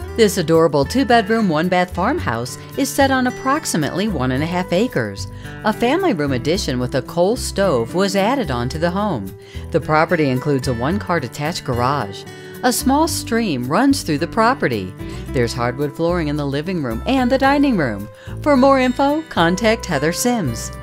This adorable 2-bedroom, 1-bath farmhouse is set on approximately 1.5 acres. A family room addition with a coal stove was added onto the home. The property includes a 1-car detached garage. A small stream runs through the property. There's hardwood flooring in the living room and the dining room. For more info, contact Heather Sims.